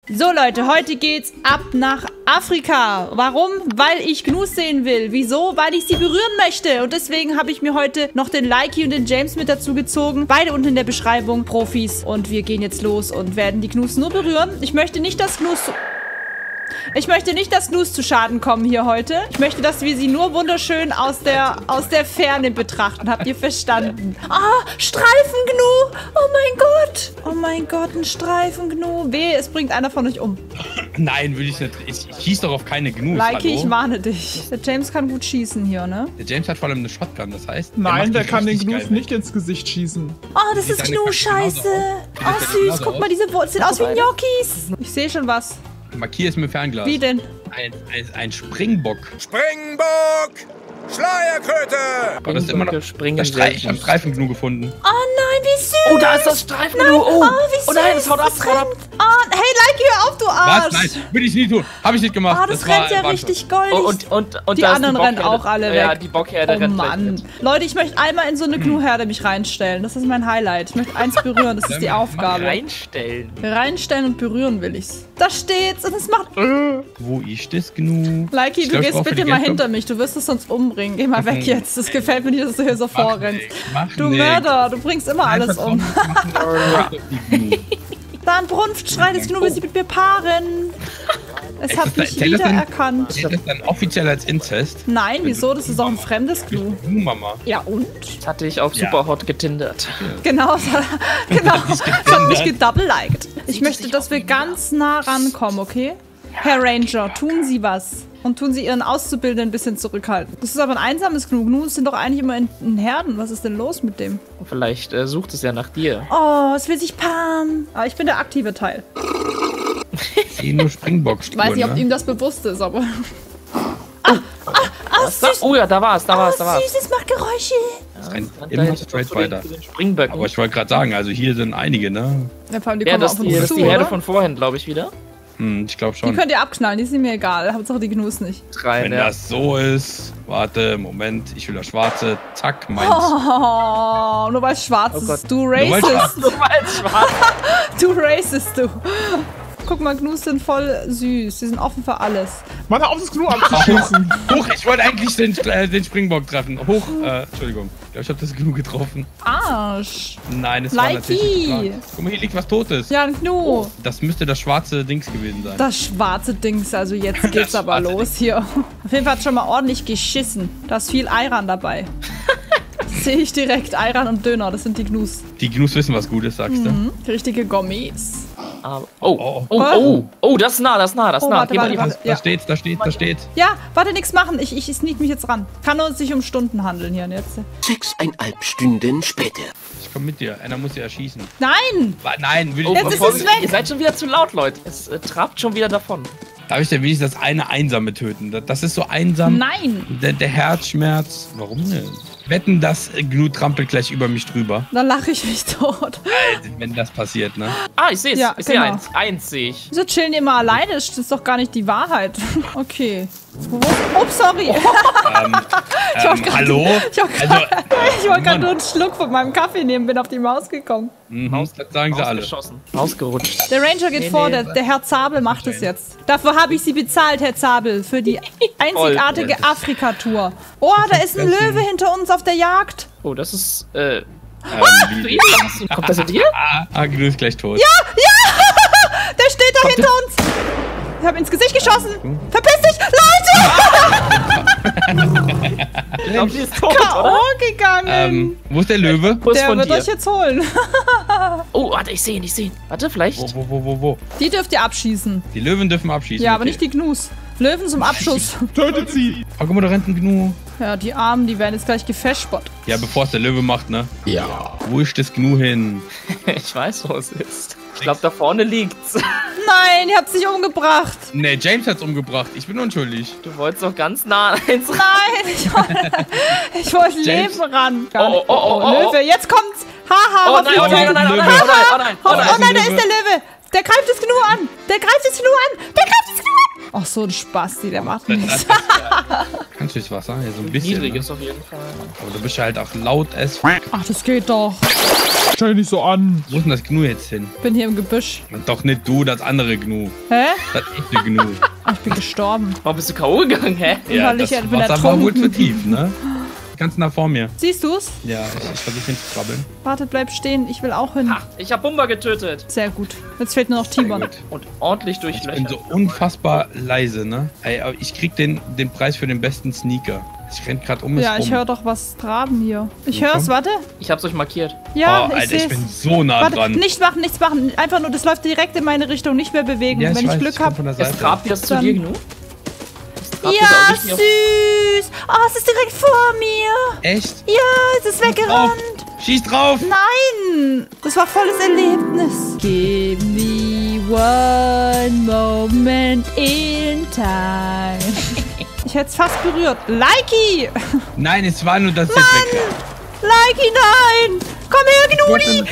So Leute, heute geht's ab nach Afrika. Warum? Weil ich Gnus sehen will. Wieso? Weil ich sie berühren möchte. Und deswegen habe ich mir heute noch den Likey und den James mit dazu gezogen. Beide unten in der Beschreibung, Profis. Und wir gehen jetzt los und werden die Gnus nur berühren. Ich möchte nicht, dass Gnus zu Schaden kommen hier heute. Ich möchte, dass wir sie nur wunderschön aus der Ferne betrachten. Habt ihr verstanden? Ah, Streifengnu! Oh mein Gott! Oh mein Gott, ein Streifengnu. Wehe, es bringt einer von euch um. Nein, will ich nicht. Ich schieß doch auf keine Gnus. Likey, ich warne dich. Der James kann gut schießen hier, ne? Der James hat vor allem eine Shotgun, das heißt... Nein, der kann den Gnus nicht ins Gesicht schießen. Oh, das ist Gnu-Scheiße. Oh, süß. Guck mal, diese Wurzeln sehen aus wie Gnocchis. Ich sehe schon was. Markier es mit Fernglas. Wie denn? Ein Springbock. Springbock! Schleierkröte! Aber das ist immer noch... Ich hab Streifengnu gefunden. Oh nein, wie süß. Oh, da ist das Streifengnu. Oh, wie süß. oh nein, das haut ab. Oh, hey, Likey, hör auf, du Arsch. Was? Nein, will ich nie tun. Hab ich nicht gemacht. Oh, das rennt ja richtig goldig. Und die anderen rennen auch alle weg. Ja, die Bockherde rennt Mann. weg. Leute, ich möchte einmal in so eine Gnu-Herde mich reinstellen. Das ist mein Highlight. Ich möchte eins berühren. Das ist die Aufgabe. Reinstellen und berühren will ich's. Da steht's und es macht... Wo ist das Gnu? Likey, du gehst bitte mal hinter mich. Du wirst es sonst umbringen. Geh mal weg jetzt. Das gefällt mir nicht, dass du hier so vorrennst. Du Mörder, du bringst immer alles um. Da ein Brunftschrei des Gnu will sich mit mir paaren. Es hat mich wiedererkannt. Ist das dann offiziell als Inzest? Nein, wieso? Das ist auch ein fremdes Gnu. Mama. Ja und? Das hatte ich auf Superhot getindert. Genau, das hat mich gedouble-liked. Ich möchte, dass wir ganz nah rankommen, okay? Herr Ranger, tun Sie was. Und tun Sie Ihren Auszubildenden ein bisschen zurückhalten. Das ist aber ein einsames Gnu. Gnus sind doch eigentlich immer in Herden. Was ist denn los mit dem? Vielleicht sucht es ja nach dir. Oh, es will sich paaren. Aber ich bin der aktive Teil. Ich sehe nur Springbock. Ich weiß nicht, ob ihm das bewusst ist, aber... Süß. Oh ja, da war's. Süß, es macht Geräusche. Immer straight weiter. Aber ich wollte gerade sagen, also hier sind einige, ne? Ja, vor allem die ja, kommen das auf uns ist zu, die Herde oder? von vorhin, glaube ich, wieder. Ich glaube schon. Die könnt ihr abknallen, die sind mir egal. Hauptsache die Gnus nicht. Wenn das so ist, warte, Moment, ich will das Schwarze, zack, meins. Oh, nur weil es schwarz ist. Du Racist. Nur weil es schwarz ist. Du Racist, du. Guck mal, Gnus sind voll süß. Die sind offen für alles. Mann, hör auf, das Gnu abzuschießen. Hoch, ich wollte eigentlich den Springbock treffen. Hoch, Entschuldigung. Ich glaube, ich habe das Gnu getroffen. Arsch. Nein, es war natürlich nicht. Guck mal, hier liegt was Totes. Ja, ein Gnu. Das müsste das schwarze Dings gewesen sein. Das schwarze Dings, also jetzt geht's aber los hier. Auf jeden Fall hat schon mal ordentlich geschissen. Da ist viel Ayran dabei. Sehe ich direkt. Ayran und Döner, das sind die Gnus. Die Gnus wissen, was gut ist, sagst du. Die richtige Gourmets. Oh, das ist nah. Warte, Da steht's. Ja, warte, nichts machen. Ich sneak mich jetzt ran. Kann nur sich um Stunden handeln hier jetzt. 6,5 Stunden später. Ich komm mit dir. Einer muss ja erschießen. Nein! Nein, will ich Jetzt nicht. ist es weg! Ihr seid schon wieder zu laut, Leute. Es trabt schon wieder davon. Darf ich denn wenigstens das eine Einsame töten? Das ist so einsam. Nein! Der Herzschmerz. Warum denn? Wetten, das Gnu trampelt gleich über mich drüber. Dann lache ich mich tot. Wenn das passiert, ne? Ah, ich sehe es. Ja, ich sehe genau. eins. Eins sehe ich. Wieso chillen die immer alleine? Das ist doch gar nicht die Wahrheit. Okay. Ups, sorry. Hallo? Ich wollte gerade nur einen Schluck von meinem Kaffee nehmen, bin auf die Maus gekommen. Das sagen sie alle. Ausgerutscht. Der Ranger geht vor, der Herr Zabel macht es jetzt. Dafür habe ich Sie bezahlt, Herr Zabel, für die einzigartige Afrika-Tour. Oh, da ist ein Löwe hinter uns auf der Jagd. Oh, das ist, Kommt das mit dir? Gnu ist gleich tot. Ja! Der steht da hinter uns. Ich habe ins Gesicht geschossen. Verpiss dich, Leute! Ich glaube, die ist tot, K.O. oder? gegangen. Wo ist der Löwe? Der wird euch jetzt holen. Oh, warte, ich sehe ihn. Warte, vielleicht. Wo? Die dürft ihr abschießen. Die Löwen dürfen abschießen. Ja, aber nicht die Gnus. Löwen zum Abschuss. Tötet sie. Oh, guck mal, da rennt ein Gnu. Ja, die Armen, die werden jetzt gleich gefashbot. Ja, bevor es der Löwe macht, ne? Ja. Wo ist das Gnu hin? Ich weiß, wo es ist. Ich glaube, da vorne liegt's. Nein, ihr habt sich umgebracht. Ne, James hat's umgebracht. Ich bin unschuldig. Du wolltest doch ganz nah eins ran. Nein, ich wollte Leben ran. Oh, Löwe, jetzt kommt's. Haha, oh nein, da ist der Löwe. Der greift das Gnu an. Der greift das Gnu an. Ach, so ein Spasti, der macht nichts. Kannst du das Wasser? Ja, so ein bisschen. Niedriges Ne? auf jeden Fall. Aber du bist ja halt auch laut as f. Ach, das geht doch. Stell nicht so an. Wo ist denn das Gnu jetzt hin? Bin hier im Gebüsch. Doch nicht du, das andere Gnu. Hä? Das echte Gnu. Ach, ich bin gestorben. Warum bist du K.O. gegangen, hä? Ja, Weil das ich bin Wasser war wohl zu ertrunken. tief, ne? Ganz nah vor mir. Siehst du's? Ja, ich versuche hinzukrabbeln. Warte, bleib stehen. Ich will auch hin. Ha, ich hab Bumba getötet. Sehr gut. Jetzt fehlt nur noch Timon. Gut. Und ordentlich Ich bin durchlöchert. so unfassbar leise, ne? Ey, aber ich krieg den Preis für den besten Sneaker. Ich renn grad um es Ja, rum. ich höre doch was traben hier. Ich Wo hör's, kommt? warte. Ich hab's euch markiert. Ja, Oh, Alter, seh's. ich bin so nah Warte, dran. nicht machen, nichts machen. Einfach nur, das läuft direkt in meine Richtung. Nicht mehr bewegen. Ja, Wenn ich weiß, Glück komm habe. von der Es Seite. trabt jetzt zu Dann- dir genug. Ja, süß. Oh, es ist direkt vor mir. Echt? Ja, es ist Drauf. weggerannt. Schieß drauf! Nein, das war volles Erlebnis. Give me one moment in time. Ich hätte es fast berührt. Likey! Nein, es war nur das jetzt weg. Likey, nein! Komm her, Gnudi!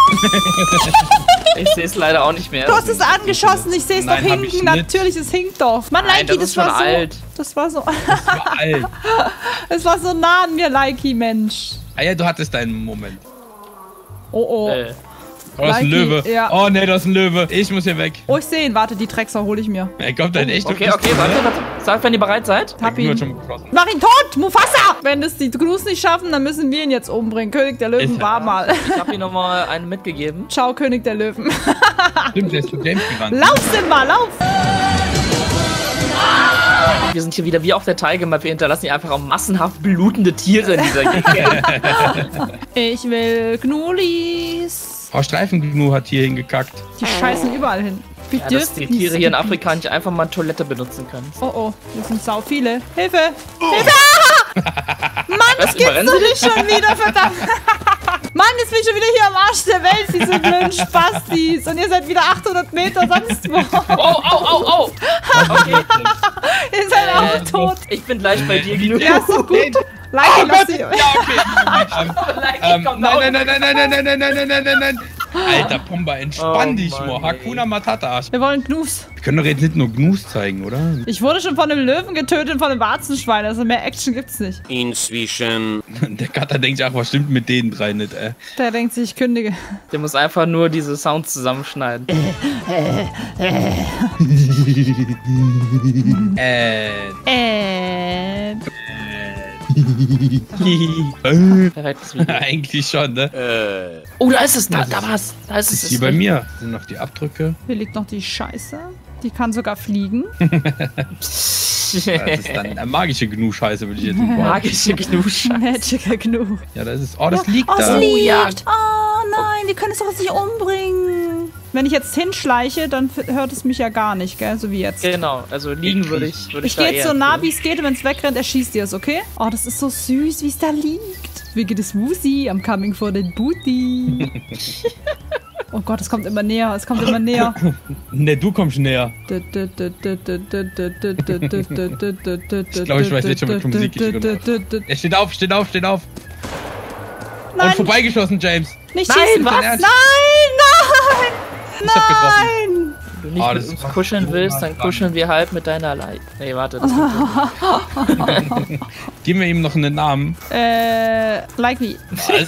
Ich sehe es leider auch nicht mehr. Du hast es angeschossen, ich sehe es doch Nein, hab ich hinken. nicht. Natürlich, es hinkt doch. Mann, Nein, Likey, das ist war schon so. alt. Das war so. Das war alt. Es war so nah an mir, Likey, Mensch. Ah ja, du hattest deinen Moment. Oh, oh. Oh, das ist ein Likey, Löwe. ja. Oh ne, das ist ein Löwe. Ich muss hier weg. Oh, ich sehe ihn. Warte, die Drecksau hole ich mir. Er kommt ein echt. Okay, warte. Sag, wenn ihr bereit seid. Hab Nur ihn. schon geschossen. Mach ihn tot, Mufasa! Wenn es die Gnus nicht schaffen, dann müssen wir ihn jetzt umbringen. König der Löwen Ist war er. mal. Ich hab ihm nochmal einen mitgegeben. Ciao, König der Löwen. Stimmt, der ist zu James gerannt. Lauf, Simba, lauf! Wir sind hier wieder wie auf der Tiger Map. Wir hinterlassen hier einfach auch massenhaft blutende Tiere in dieser Gegend. Ich will Gnulis. Frau Streifengnu hat hier hingekackt. Die scheißen überall hin. Wir Ja, dass die dürfen Tiere hier in Afrika nicht einfach mal Toilette benutzen können. Oh, oh, wir sind sau viele. Hilfe! Hilfe! Mann, das Was, gibt's überrennen doch sie nicht schon wieder, verdammt! Mann, jetzt bin ich schon wieder hier am Arsch der Welt, diese blöden Spastis. Und ihr seid wieder 800 Meter sonst wo. Oh! Okay, Ihr seid auch tot. ich bin gleich bei dir genug. Ja, ist so gut. Like, lass sie. Ja, okay. Nein. Alter, Pumba, entspann Oh dich Mann, mal. ey. Hakuna Matata. Wir wollen Gnus. Wir können doch jetzt nicht nur Gnus zeigen, oder? Ich wurde schon von einem Löwen getötet und von einem Warzenschwein. Also mehr Action gibt's nicht. Inzwischen Der Kater denkt sich, ach, was stimmt mit denen drei nicht, ey. Der denkt sich, ich kündige. Der muss einfach nur diese Sounds zusammenschneiden. Perfektes Video. Eigentlich schon, ne? Oh, da ist es. Da war's. Da ist Das es. ist wie bei mir. Sind noch die Abdrücke. Hier liegt noch die Scheiße. Die kann sogar fliegen. Das ist dann eine magische Gnu-Scheiße, würde ich jetzt mal sagen. Magische Gnusch. Magical Gnu. Ja, das ist. Oh, das liegt Oh, es da. liegt. ja. Oh nein, wir können es doch nicht umbringen. Wenn ich jetzt hinschleiche, dann hört es mich ja gar nicht, gell? So wie jetzt. Genau, also liegen würde ich Ich da gehe jetzt eher so nah, empfehlen. wie es geht, und wenn es wegrennt, erschießt ihr es, okay? Oh, das ist so süß, wie es da liegt. Wie geht es Wusi? I'm coming for the booty. Oh Gott, es kommt immer näher, es kommt immer näher. Ne, du kommst näher. Ich glaube, ich weiß jetzt schon, welche Musik ich benutze. Er steht auf. Und Nein, vorbeigeschossen, James. nicht Nein, schießen. was? Nein, nein, Ich hab getroffen. nein. Wenn du nicht Oh, mit das uns war kuscheln so willst, nah dann dran. kuscheln wir halt mit deiner Leid. Nee, warte. Das Geben wir ihm noch einen Namen. Like me. Was?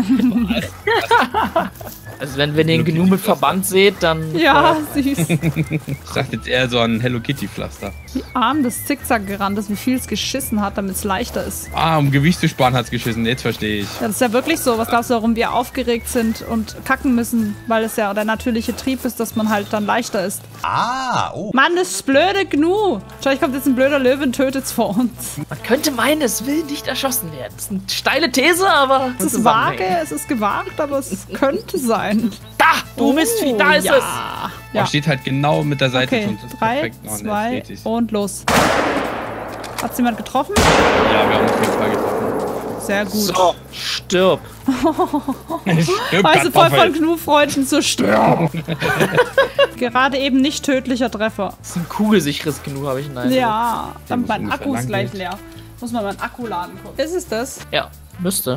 also wenn ihr den Gnu mit Verband seht, dann... Ja, süß. Ich dachte jetzt eher so an Hello Kitty Pflaster. Wie arm das Zickzack gerannt ist, wie viel es geschissen hat, damit es leichter ist. Ah, um Gewicht zu sparen hat's geschissen. Jetzt verstehe ich. Ja, das ist ja wirklich so. Was glaubst du, warum wir aufgeregt sind und kacken müssen? Weil es ja der natürliche Trieb ist, dass man halt dann leichter ist. Mann, das blöde Gnu. Vielleicht kommt jetzt ein blöder Löwe und tötet's vor uns. Man könnte meinen, es will nicht erschossen werden. Das ist eine steile These, aber... Es ist vage, es ist gewagt, aber es könnte sein. Da! Du Mistvieh, da ist es! Ja. Ja. Steht halt genau mit der Seite Okay, von uns. 3, Perfekt. Oh, ne, jetzt 2 dreht sich's. und los. Hat's jemand getroffen? Ja, wir haben auf jeden Fall getroffen. Sehr gut. So, stirb. Also voll von Gnu-Freunden zu sterben. Gerade eben nicht tödlicher Treffer. Das ist ein kugelsicheres Gnu, habe ich einen Eindruck. Ja, dann muss mein ungefähr Akku ist lang gleich geht. leer. Muss mal meinen Akku laden gucken. Ist es das? Ja, müsste.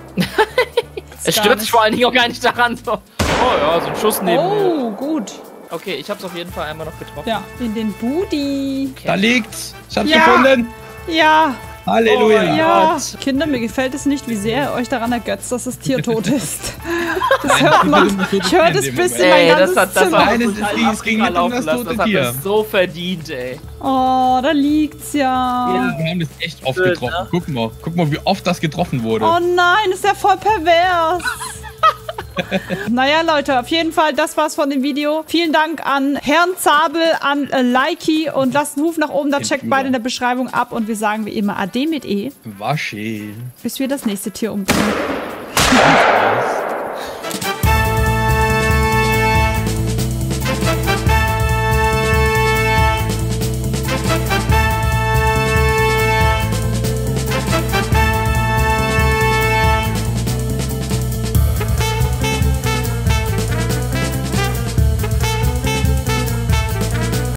Es gar stört sich nicht. vor allen Dingen auch gar nicht daran. So. Oh ja, so ein Schuss neben mir. Oh, gut. Okay, ich hab's auf jeden Fall einmal noch getroffen. Ja, in den Booty. Da liegt's. Ich hab's Ja. gefunden. Ja, Halleluja. Oh ja. Gott. Kinder, mir gefällt es nicht, wie sehr ihr euch daran ergötzt, dass das Tier tot ist. Das hört man. Ich höre das bis in mein Ey, ganzes das Zimmer. war Nein, es total ging- es ging nicht um laufen das lassen. tote Das hat Tier. das so verdient, ey. Oh, da liegt's ja. Wir haben das echt oft Schön, getroffen. ne? Guck mal, wie oft das getroffen wurde. Oh nein, ist ja voll pervers. Naja, Leute, auf jeden Fall, das war's von dem Video. Vielen Dank an Herrn Zabel, an Likey und lasst einen Ruf nach oben. Da Den checkt Führer. beide in der Beschreibung ab und wir sagen wie immer Ade mit E, War schön. bis wir das nächste Tier umbringen. Spaß.